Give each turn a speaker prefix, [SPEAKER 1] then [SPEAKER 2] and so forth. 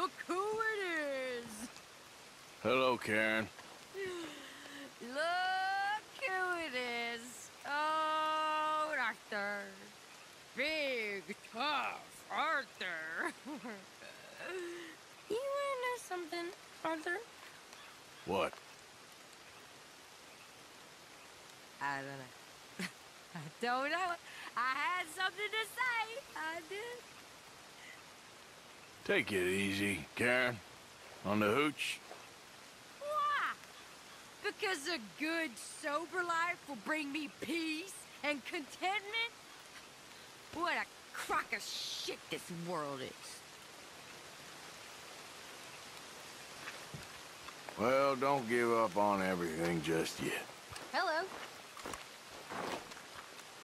[SPEAKER 1] Look who it is!
[SPEAKER 2] Hello, Karen.
[SPEAKER 1] Look who it is! Oh, Arthur. Big, tough Arthur. You wanna know something, Arthur?
[SPEAKER 2] What?
[SPEAKER 1] I don't know. I don't know. I had something to say. I did.
[SPEAKER 2] Take it easy, Karen. On the hooch?
[SPEAKER 1] Why? Because a good, sober life will bring me peace and contentment? What a crock of shit this world is.
[SPEAKER 2] Well, don't give up on everything just yet.
[SPEAKER 1] Hello.